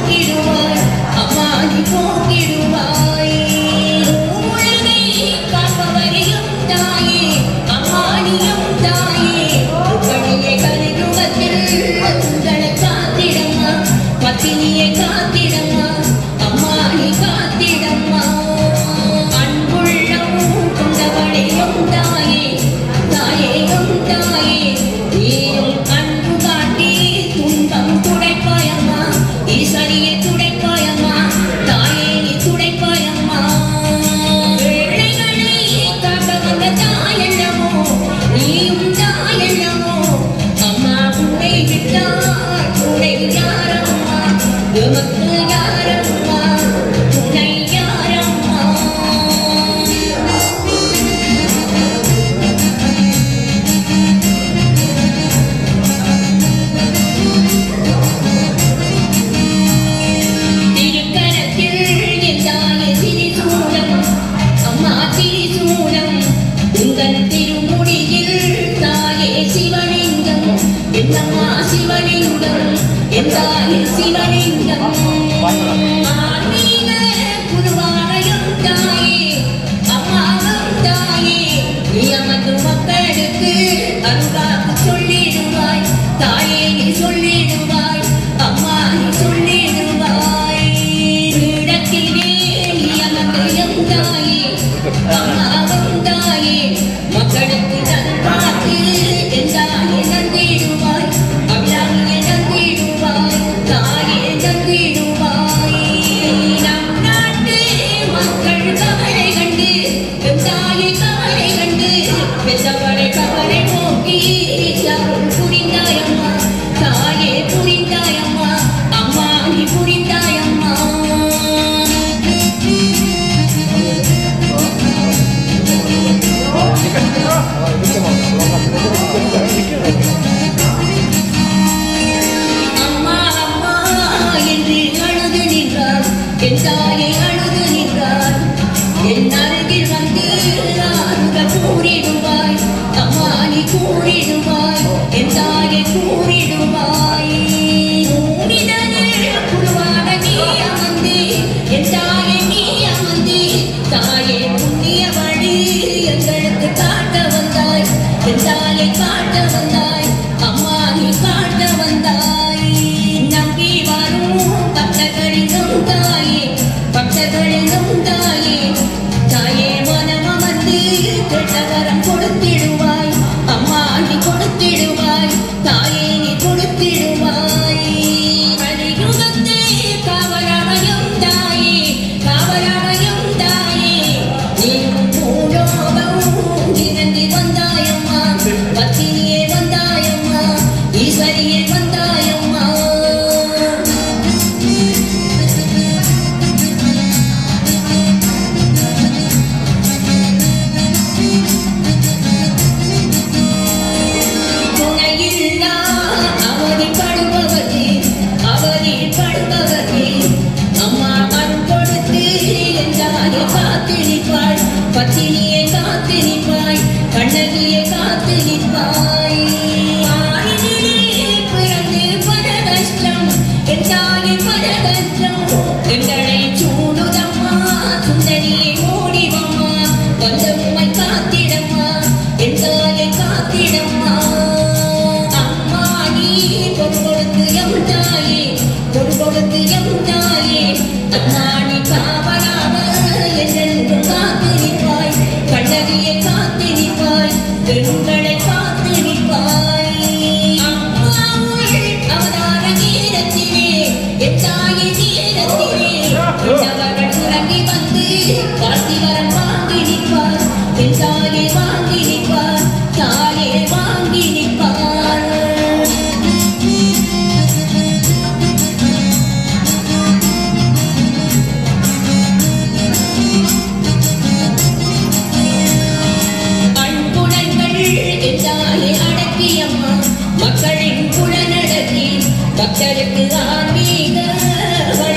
போக்கிடுவாய் அம்மா நீ போக்கிடுவாய் உலகை காப்பவரையும் தாயே அம்மா நீயும் தாயே பணியை கலியுகத்தில் உங்களை காத்திடம்மா பத்தினியை காத்திடம்மா அம்மா நீ காத்திடம்மா அன்புள்ளம் கொண்டவளையும் தாயே தாயேயும் தாயே நீயும் அன்பு காட்டி துன்பம் துடைப்பாயம்மா ஈஸ்வரியை துடைப்பாயம்மா தாயே நீ துடைப்பாயம்மா ஏழைகளை காக்க வந்த தாயல்லவோ நீயும் தாயல்லவோ அம்மா உன்னை விட்டால் துணை யாரம்மா எமக்கு யாரம்மா துணை யாரம்மா சிவலிங்கம் எந்தாயே சிவலிங்கம் ஆன்மீக குருவானையும் தாயே அம்மாவும் தாயே நீ அமர்ந்து மக்களுக்கு அருளாக சொல்லிடுவாய் தாயே நீ சொல்லிடுவாய் அம்மா நீ சொல்லிடுவாய் இடத்திலே நீ அமர்ந்து எம் தாயே அம்மாவும் தாயே மக்களுக்கு நல்வாக்கு எந்தாயே நந்திடுவாய் அபிராமியை நந்திடுவாய் தாயே நந்திடுவாய் நம் நாட்டு மக்கள் கவலை கண்டு எம் தாயை கவலை கண்டு பெற்றவளை கவலை போக்கி அருள் புரிந்தாயம்மா தாயே புரிந்தாயம்மா அம்மா நீ புரிந்தாயம்மா அம்மா அம்மா என்று அழுது நின்றார் என் தாயை அழுது நின்றார் என் அருகில் வந்து ஆறுதல் கூறிடுவாய் அம்மா நீ கூறிடுவாய் என் தாயை கூறிடுவாய் ஊனிதனில் குருவாக நீ அமர்ந்து என் தாயை நீ அமர்ந்து தாயை புண்ணிய வழி எங்களுக்கு காட்ட வந்தாய் என் தாயை காட்ட வந்தாய் அம்மா நீ காட்ட வந்தாய் நம்பி வரும் பக்தர்களிடம் தாயே பக்தர்களிடம் தாயே தாயே மனம் அமர்ந்து கேட்டவரம் கொடுத்திடுவாய் அம்மா நீ கொடுத்திடுவாய் தாயே நீ கொடுத்திடுவாய் கலியுகத்தை காவலானையும் தாயே காவலானையும் தாயே நீயும் பூலோகம் இறங்கி வந்தாயம்மா பத்தினியே வந்தாயம்மா ஈஸ்வரியே வந்தாயம்மா துணையில்லா அவனில் படுபவதே அவனில் படுபவதே அம்மா அருள் கொடுத்து என்றாலே காத்து நிற்பாய் பத்தினியை காத்து நிற்பாய் கண்ணகியை காத்து நிற்பாய் ஆயினிலே பிறந்து பல கஷ்டம் என் தாயை பல கஷ்டம் எங்களை சூடுதம்மா சுந்தரியை ஓடிவம்மா வந்தம்மை காத்திடம்மா என் தாயை காத்திடம்மா அம்மா நீ பொறு கொடுத்து எம் தாயே பொறு கொடுத்து எம் தாயே அம்மா நீ காவலாக என்றென்றும் காத்து நிற்பாய் கண்ணகியை காத்து நிற்பாய் பெண்களை காத்து நிற்பாய் அம்மா அவதார நேரத்திலே என் தாயை நேரத்திலே அவர்கள் உறங்கி வந்து வாழ்த்தி வரம் வாங்கி நிற்பார் என் தாயை வாங்கி நிற்பார் தாயை வாங்கி நிற்பார் அன்புடன்கள் என் தாயை அடக்கியம்மா மக்களின் புலனடக்கி பக்தருக்கு ஆன்மீக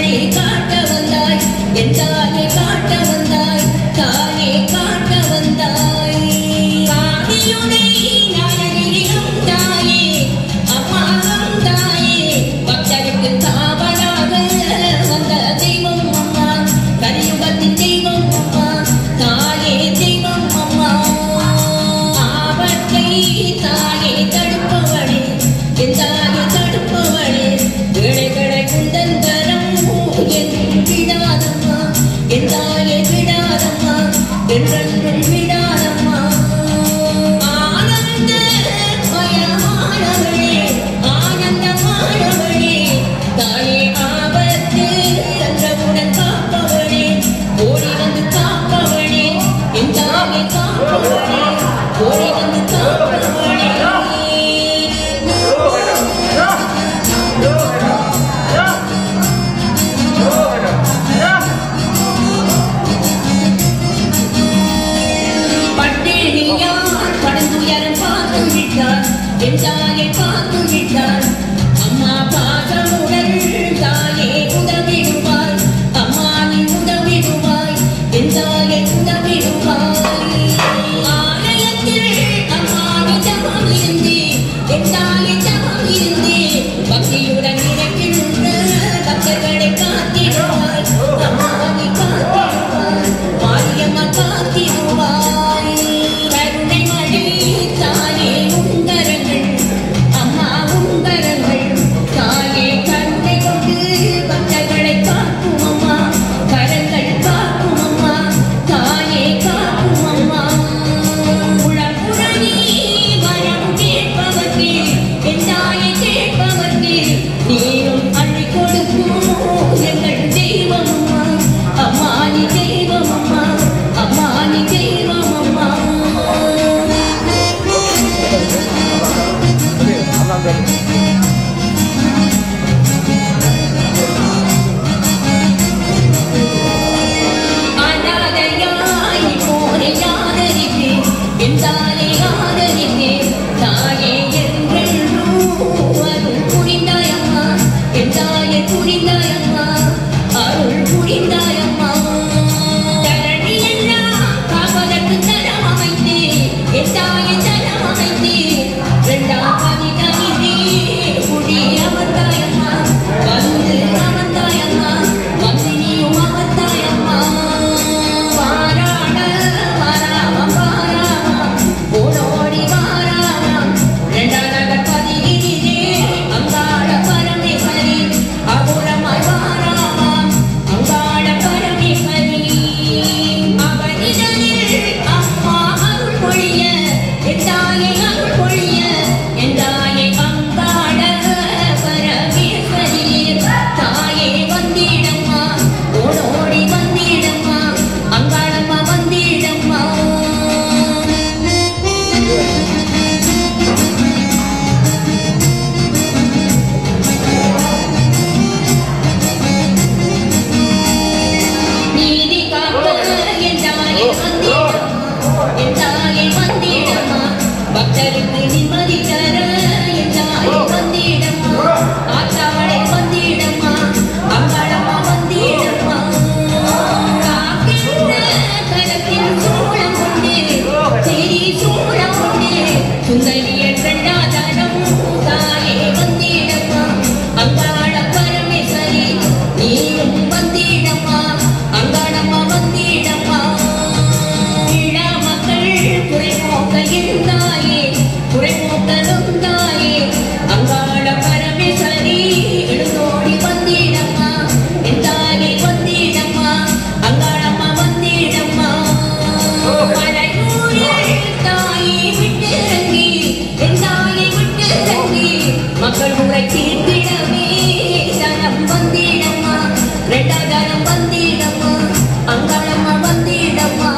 பட்டருக்கு நிம்மதி தர என் தாயே வந்திடம்மா ஆத்தாளே வந்திடம்மா அங்காளம்மா வந்திடம்மா காக்கின்ற கரத்தில் சூளம் கொண்டு சிறி சூளம் கொண்டு சுந்தரியன் கண்டாதனம் தாயே வந்திடம்மா அங்காள பரமேஸ்வரி நீயும் வந்திடம்மா அங்காளம்மா வந்திடம்மா இளா மக்கள் குறைமோக்க இருந்தாயே குறைமோக்கலும் தாயே அங்காள பரமேஸ்வரி எழுந்தோடி வந்திடம்மா என் தாயை வந்திடம்மா அங்காளம்மா வந்திடம்மா மலையூரில் தாயை விட்டிறங்கி என் தாயை விட்டிறங்கி மக்கள் உரை தீர்த்திடமே தனம் வந்திடம்மா ரெண்டாதனம் வந்திடம்மா அங்காளம்மா வந்திடம்மா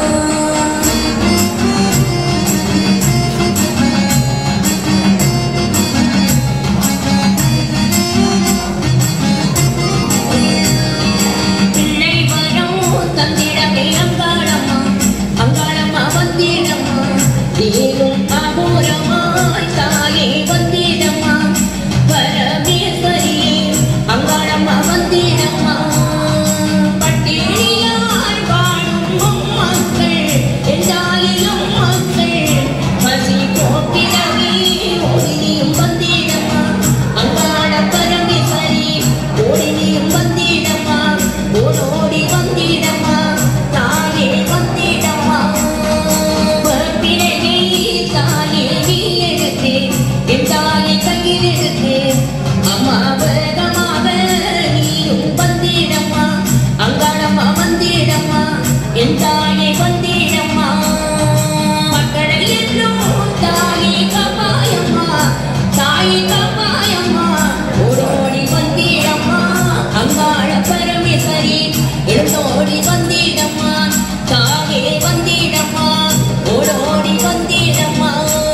பிள்ளை வரம் தந்திடமே அங்காளம்மா அங்காளம்மா வந்திடம்மா நீரும் அபூரமாய் தாயே வந்திடம்மா பரமேஸ்வரியே அங்காளம்மா வந்திடம்மா பட்டினியால் வாழும் மக்கள் என் தாயையும் மக்கள் பசி போக்கிடவே ஓடினியும் வந்திடம்மா அங்காள பரமேஸ்வரி ஓடினியும் வந்திடம்மா ஓடோடி வந்திடம்மா தாயே வந்திடம்மா பிறகை தாயே நீ எடுத்து என் தாயை கையில் எடுத்து அம்மாவகமாக நீயும் வந்திடம்மா அங்காளம்மா வந்திடம்மா என் தாயை வந்திடம்மா மக்களை எல்லோரும் தாயை காப்பாயம்மா தாயை காப்பாயம்மா ஓடோடி வந்திடம்மா அங்காள பரமேஸ்வரி எழுந்தோடி வந்திடம்மா தாயே வந்திடம்மா ஓடோடி வந்திடம்மா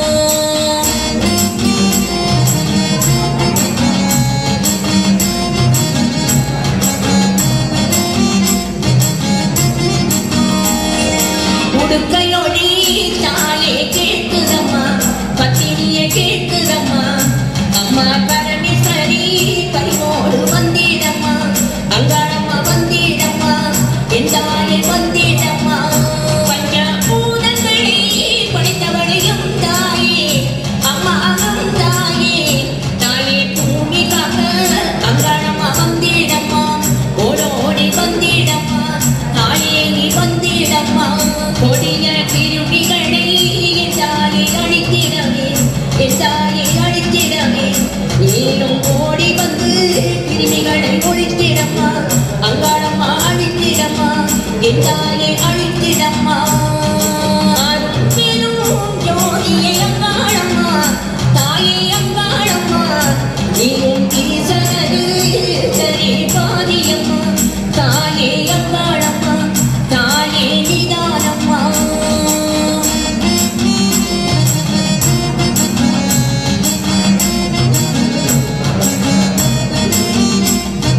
உடுக்கையொடி தாயே கேட்குதம்மா பத்தினியை கேட்குதம்மா அம்மா பரமேஸ்வரி பரிமோடு வந்திடம்மா அங்காளம்மா வந்திடம்மா என் தாயை வந்திடம்மா பஞ்சபூதங்களை படித்தவளையும் தாயே அம்மாவும் தாயே தாயே பூமி காக்க அங்காளம்மா வந்திடம்மா ஓடோடி வந்திடம்மா தாயே நீ வந்திடம்மா கொடிய திருடிகளை என் தாயை அழித்திடவே என் தாயை அழித்திடவே நீரும் ஓடி வந்து கிருமிகளை ஒழித்திடம்மா அங்காளம்மா அழித்திடம்மா என் தாயை அழித்திடம்மா அரும் பெரும் ஜோதியை அங்காளம்மா தாயை அங்காளம்மா நீயும் ஈசனது சரி பாதியம்மா தாயே அங்காளம்மா தாயே நிதானம்மா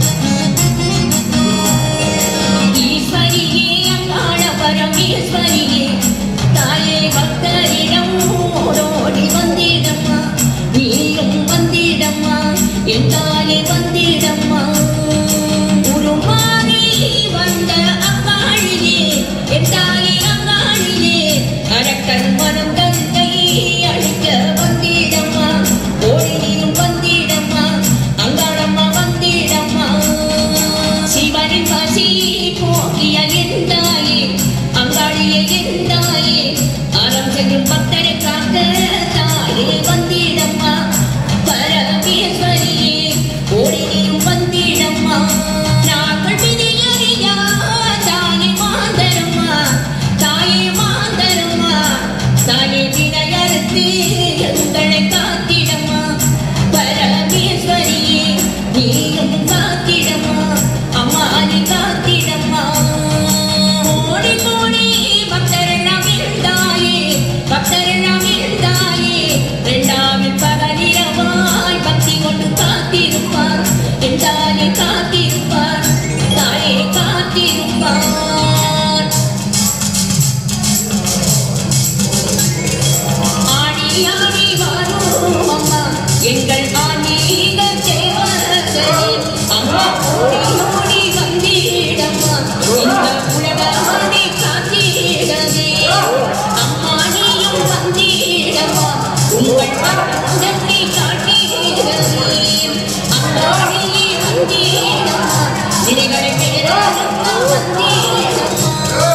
ஈஸ்வரியே அங்காள பரமேஸ்வரியே வினைகளை பேராதம்மா வந்தீடம்மா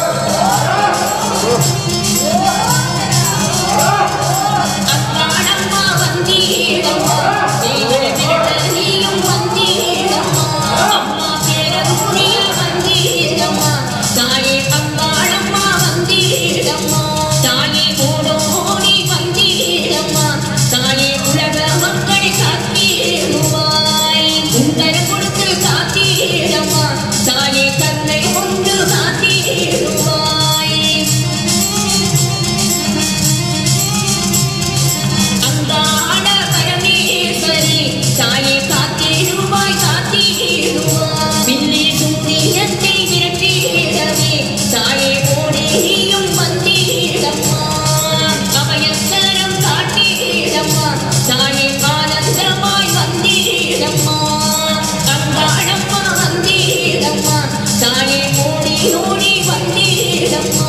அத்தாடம்மா வந்தீடம்மா வினைகளை விரட்ட நீயும் வந்தீடம்மா அம்மா பேரருளிய வந்தீடம்மா தாயே அத்தாடம்மா வந்தீடம்மா தாயே ஓடோடி வந்தீடம்மா தாயே உலக மக்களை காத்திடுவாய் உங்கள் கொடுத்து காத்திடம்மா தாயே தந்தை கொண்டு காத்திடுவாய் அங்காள பரமேஸ்வரி தாயே காத்திடுவாய் காத்திடுவாய் பில்லி சூரியத்தை விரட்டிடவே தாயே ஓடியும் வந்திடம்மா அபயக்கரம் காட்டிடம்மா தாயே ஆனந்தமாய் வந்திடம்மா அங்காளம்மா வந்திடம்மா தாயே ஓடி ஓடி வந்திடம்மா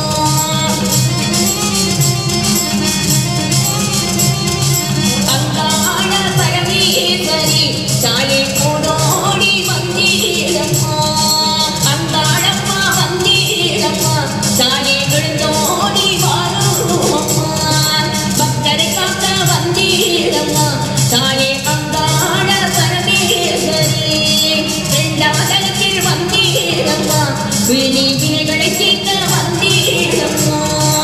அங்காள பரமேஸ்வரி தாயே ஓடோடி வந்திடம்மா அங்காளம்மா வந்திடம்மா தாயே எழுந்தோடி வாரும்மா பக்தரை காக்க வந்திடம்மா தாயே அங்காள பரமேஸ்வரி இரண்டாதலத்தில் வந்திடம்மா வினை வினைகளை தீர்க்க வந்திடம்மா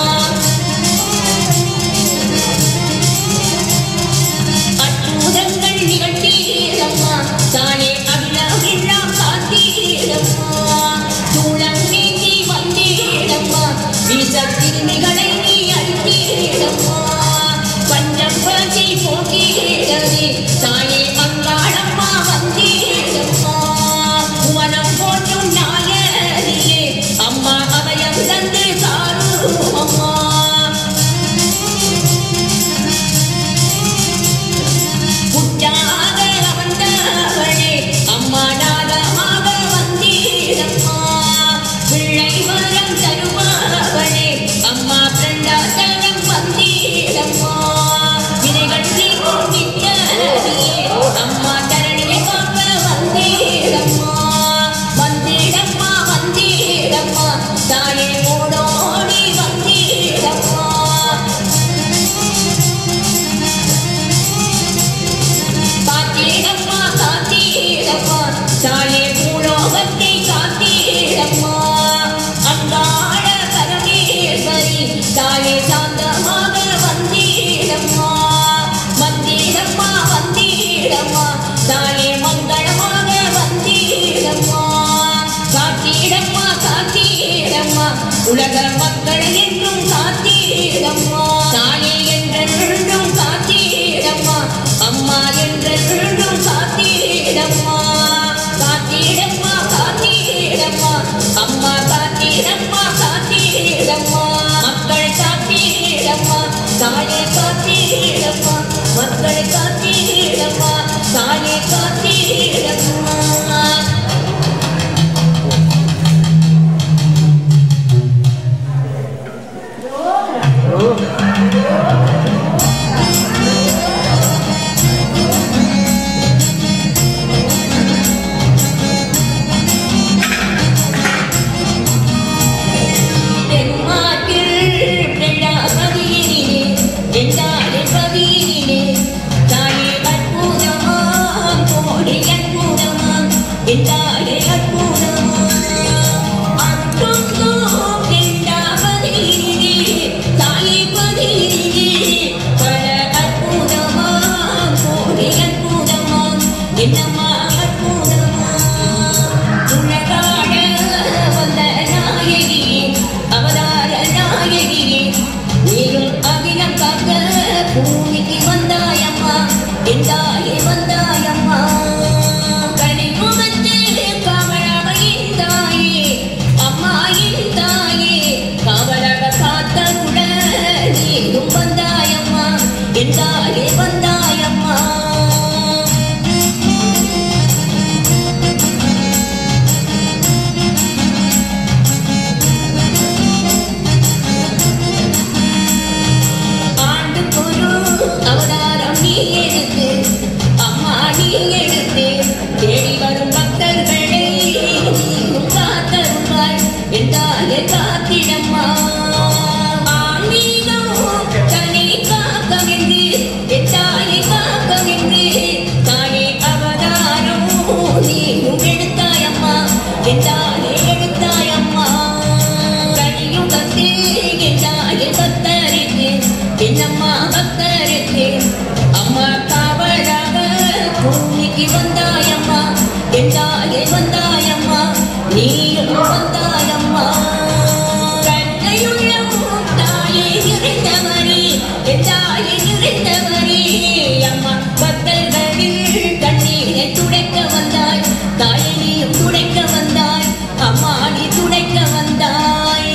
அற்புதங்கள் நிகழ்த்திடம்மா தாயே அகிலம் காத்திடம்மா சூளம் நீந்தி வந்திடம்மா வீசத்திருமிகளை நீ அழித்திடம்மா பஞ்சம் பசி போக்கிடவே தாயே அங்காளம்மா வந்திடம்மா உவனம் போற்றும் நாயரியே அம்மா அபயம் தந்து தாரும் அம்மா புட்டாக வந்தவளே அம்மா நாகமாக வந்திடம்மா பிள்ளை வரம் தருபவளே அம்மா பிரண்டாசனம் வந்திடம்மா வினைகள் தீர்க்கும் நித்தரியே அம்மா தரணியை காக்க வந்திடம்மா வந்திடம்மா வந்திடம்மா தாயே ஓடோடி வந்திடம்மா காத்திடம்மா காத்திடம்மா தாயே பூலோகத்தை காத்திடம்மா அங்காள பரமேஸ்வரி தாயே சாந்தமாக வந்திடம்மா வந்திடம்மா வந்திடம்மா தாயே மங்களமாக வந்திடம்மா காத்திடம்மா காத்திடம்மா உலக மக்களை என்றும் காத்திடம்மா தாயே என்றென்றும் காத்திடம்மா அம்மா என்றென்றும் காத்திடம்மா காத்திடம்மா காத்திடம்மா அம்மா காத்திடம்மா காத்திடம்மா மக்களை காத்திடம்மா தாயே காத்திடம்மா மக்களை காத்திடம்மா தாயே காத்திடம்மா அம்மா என்றாலே எடுத்தாயம்மா கலியுகத்தே என்றாலே பக்தருக்கு என்னம்மா பக்தருக்கு அம்மா காவலாக பூமிக்கு வந்தாயம்மா என்றாலே வந்தாயம்மா நீயும் வந்தாயம்மா கண்ணையுள்ள தாயே நிறைந்தவரே என்றாலே நிறைந்தவரே அம்மா பக்தர்களில் கண்ணீரை துடைக்க வந்தாய் தாயை நீயும் துடைக்க வந்தாய் அம்மா நீ துடைக்க வந்தாய்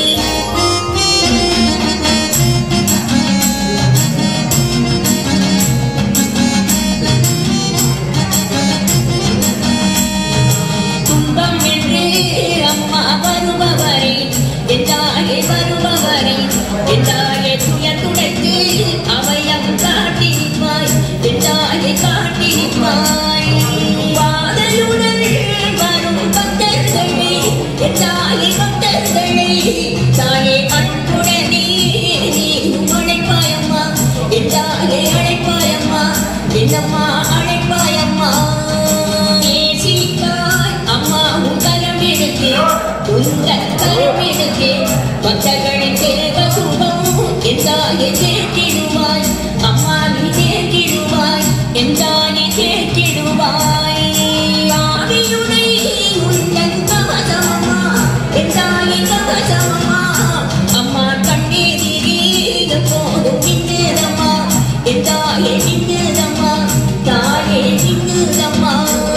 துன்பம் என்று அம்மா வருபவரே என்றாலே வருபவரே என்றாலே துயர் துடைத்து அவையம் காட்டி நிற்பாய் என்றாலே காட்டி நிற்பாய் பாதலுடன் வரும் பக்தர்களே என்றாலே பக்தர்களே தாயே அன்புடனே நீயும் அழைப்பாயம்மா என்றாலே அழைப்பாயம்மா என்னம்மா அழைப்பாயம்மா நேசிப்பாய் அம்மா உன் கரம் எடுத்து உங்கள் கரம் எடுத்து பக்தர்களின் தேவ சுகம் என்றாலே தேற்றிடுவாய் அம்மா நீ தேற்றிடுவாய் என்றாலே தேற்றிடுவாய் ஆவியுனை உந்தன் கவசமம்மா என்றாலே கவசமம்மா அம்மா கண்ணீரிலே எப்போதும் நின்றுதம்மா என்றாலே நின்றுதம்மா தாயே நின்றுதம்மா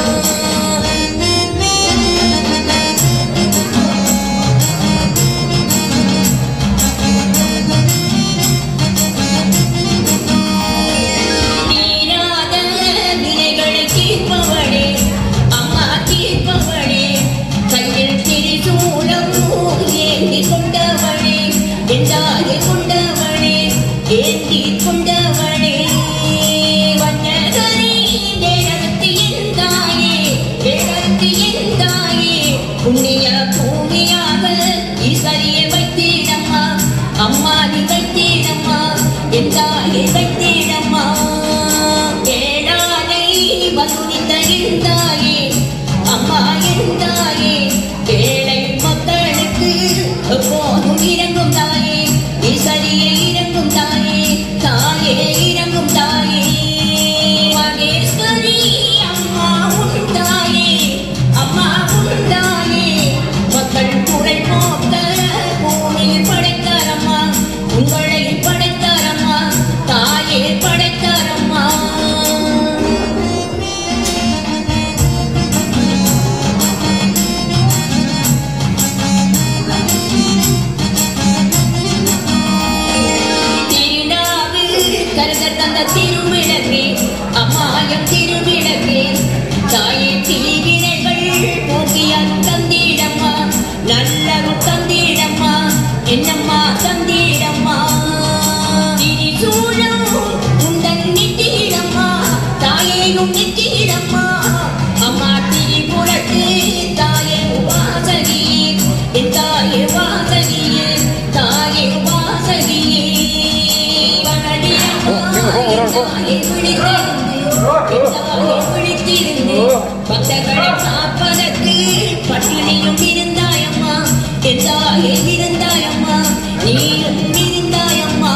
புண்ணிய பூமியாக ஈஸ்வரியை வைத்தீடம்மா அம்மா நீ வைத்தீடம்மா என்றாலே வைத்தீடம்மா ஏழானை வசுதித்த இருந்தாயே அம்மா இருந்தாயே ஏழை மக்களுக்கு எப்போதும் இறங்கும் தாயே ஈஸ்வரியை இறங்கும் தாயே தாயே இறங்கும் தாயே மகேஸ்வரி அம்மா உன் தாயே அம்மா உன் தாயே மக்கள் குறை போக்க பூமியில் படைத்தாரம்மா உங்களை படைத்தாரம்மா தாயே படைத்தாரம்மா கருதர் தந்த திருவிளக்கே அம்மாயம் திருவிளக்கே தாயே தீவினைகள் போக்கியால் தந்தீடம்மா நல்லருள் தந்தீடம்மா என்னம்மா தந்தீடம்மா திரிசூலம் உந்தன் நித்தீடம்மா தாயேயும் நித்தீடம்மா அம்மா திரிபுரத்து தாயே வாசகியே என் தாயே வாசகியே தாயே வாசகியே பக்தர்களை காப்பதற்கு பட்டினியும் இருந்தாயம்மா என்றாலே இருந்தாயம்மா நீயும் இருந்தாயம்மா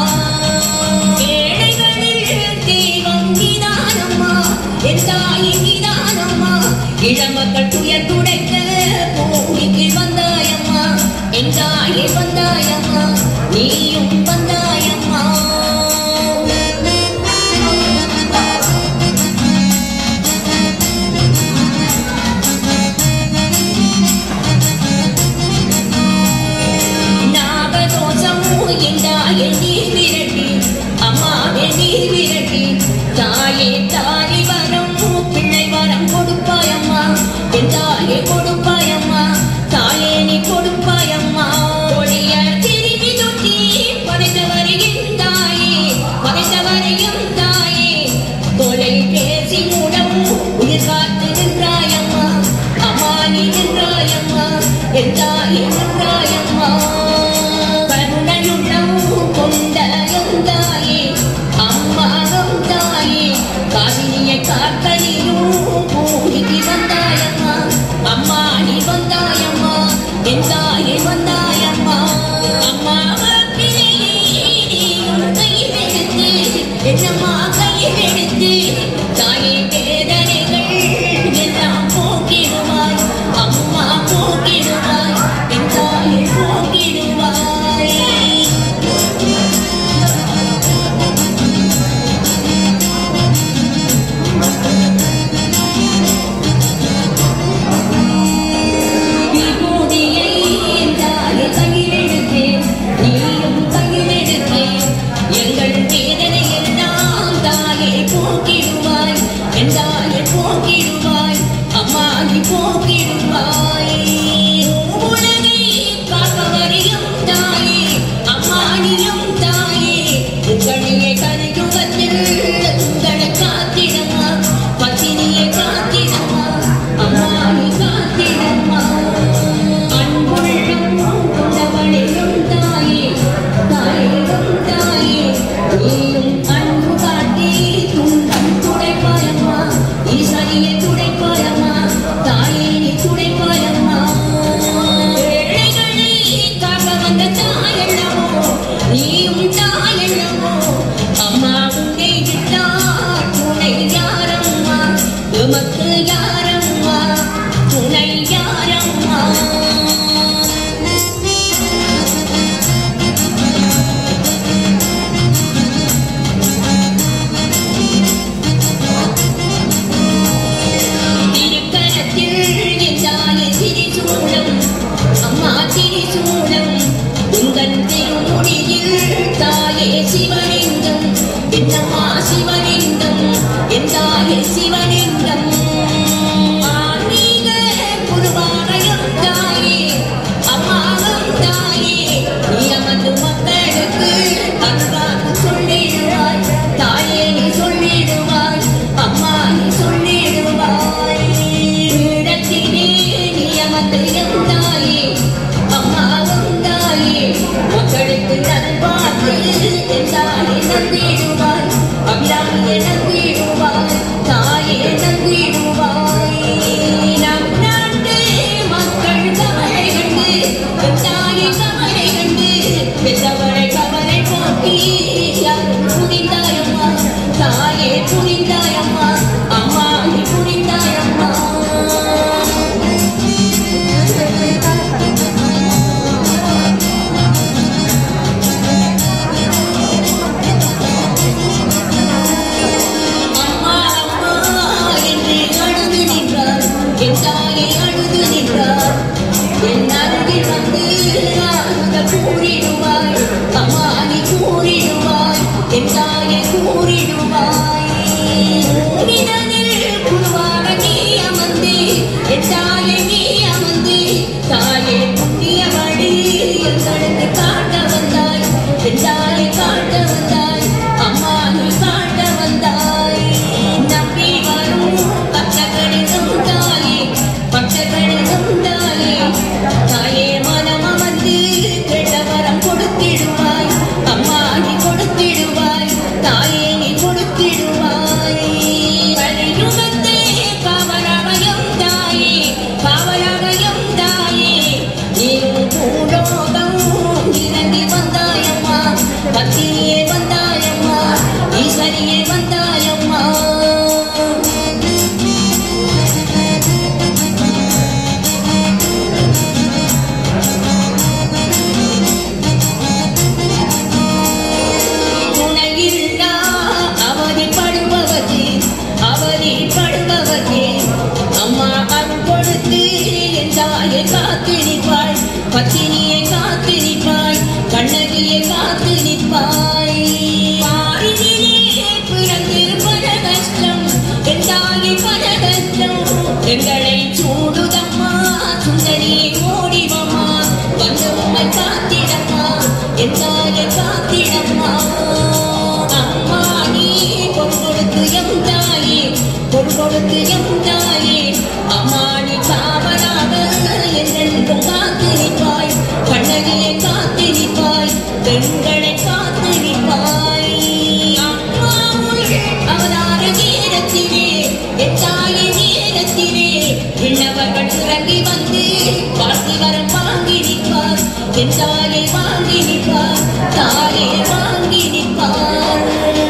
ஏழைகளில் தெய்வம் நீதானம்மா என்றாயே நீதானம்மா இளமக்கள் துயர் துடைக்க பூமிக்கு வந்தாயம்மா என்றாயே வந்தாயம்மா நீயும் வந்தாயம்மா தாயே தாரி வரம் பிள்ளை வரம் கொடுப்பாயம்மா என்றாயே கொடுப்பாயம்மா தாயே நீ கொடுப்பாயம்மா ஒளிய திரும்பி தொட்டி படைத்தவரையும் தாயே தொலை பேசி மூலம் உயிர் காத்து நின்றாயம்மா அம்மா நீ நின்றாயம்மா என் தாயே நின்றாயம்மா கருணையுள்ளம் கொண்ட தாயே அம்மாவும் தாயே காவிரியை காக்க நீயும் பூமிக்கு வந்தாயம்மா அம்மா நீ வந்தா என் தாயே வந்தாயம்மா அம்மா கையிலெடுத்து என்னம்மா கையிலெடுத்து தாயே வேதனைகள் எல்லாம் போக்கிடுவாய் அம்மா போக்கிடுவாய் என் தாயே போக்கிடுவாய் Never வந்து வாழ்த்தி வரம் வாங்கி நிற்பார் என் தாயை வாங்கி நிற்பார் தாயை வாங்கி நிற்பார்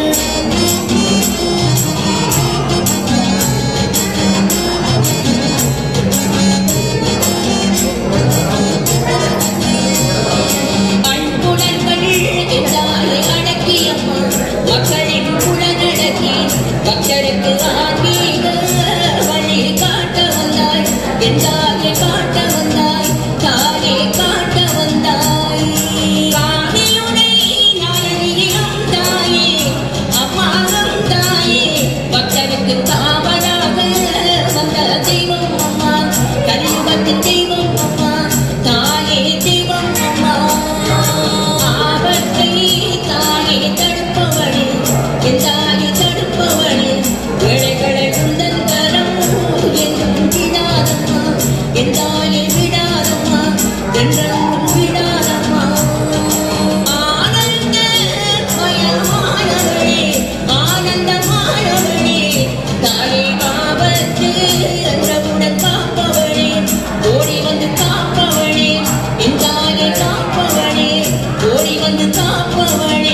மக்களின் புலனடக்கி பக்தருக்கு ஆன்மீக வழி காட்ட வந்தாய் என் தாயை காட்ட வந்தாய் தாயை காட்ட வந்தாய் காவியுடை நாயகியும் தாயே அம்மாவும் தாயே பக்தருக்கு காவலாக வந்த தெய்வம் அம்மா கலியுகத்தின் தெய்வம் அம்மா தாயே தெய்வம் அம்மா ஆபத்தை தாயை தடுப்பவளே என் தாயை தடுப்பவளே ஏழைகளை உந்தன் கரம் என்றும் விடாதம்மா என் தாயை விடாதம்மா என்றும் விடாதம்மா ஆனந்த மயமானவளே ஆனந்தமானவளே தாயை ஆபத்து என்றவுடன் காப்பவளே ஓடி வந்து காப்பவளே என் தாயை காப்பவளே ஓடி வந்து காப்பவளே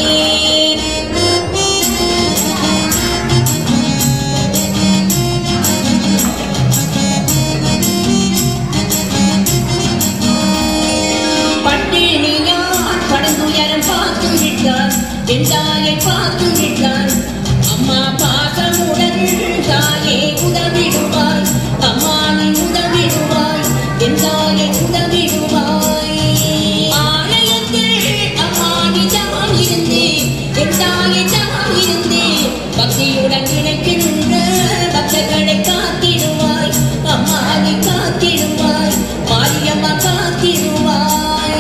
என் தாயை பார்த்து விட்டார் அம்மா பாசமுடன் தாயே உதவிடுவாய் அம்மா நீ உதவிடுவாய் என் தாயை உதவிடுவாய் ஆலயத்தில் அம்மா நீ தவம் இருந்தே என் தாயை தவம் இருந்தே பக்தியுடன் நினைக்கின்ற பக்தர்களை காத்திடுவாய் அம்மா நீ காத்திடுவாய் மாரியம்மா காத்திடுவாய்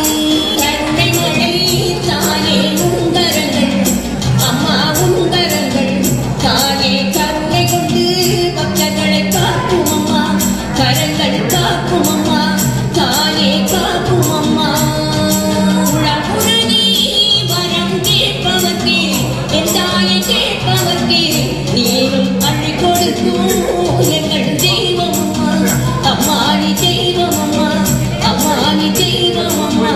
கரங்கள் காக்கும் அம்மா தாயே காக்கும் அம்மா உளமுடனே வரம் கேட்பவர்க்கே என் தாயை கேட்பவர்க்கே நீரும் அள்ளி கொடுக்கும் எங்கள் தெய்வம் அம்மா அம்மா நீ தெய்வம் அம்மா அம்மா நீ தெய்வம் அம்மா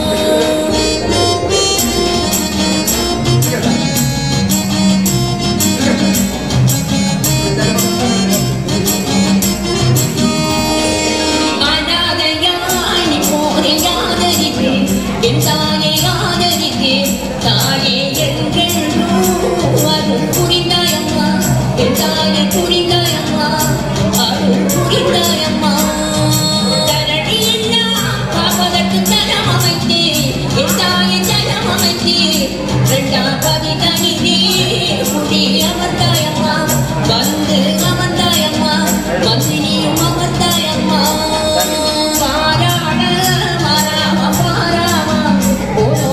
என் தாயை ஆதரித்தேன் தாயே என்றென்றும் அருள் புரிந்தாயம்மா என் தாயை புரிந்தாயம்மா அருள் புரிந்தாயம்மா தரணி எல்லாம் காப்பதற்கு தரம் அமைத்தேன் என் தாயை தரம் அமைத்தேன் இரண்டாம் பதி தனியே குடி அமர்ந்தாயம்மா வந்து அமர்ந்தாயம்மா வந்து நீயும் அமர்ந்தாயம்மா பாராட மாறாம பாராமா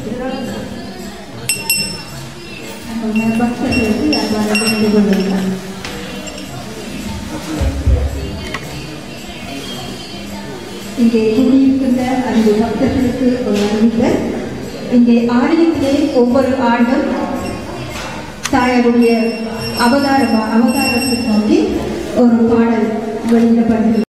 பக்தர்களுக்கு அவ்வாறு வேண்டிக் கொள்கிறார். இங்கே கூடியிருக்கின்ற அந்த பக்தர்களுக்கு ஒரு அறிவித்தல். இங்கே ஆலயத்திலே ஒவ்வொரு ஆண்டும் தாயாருடைய அவதாரத்தை நோக்கி ஒரு பாடல் வெளியிடப்படுகிறது.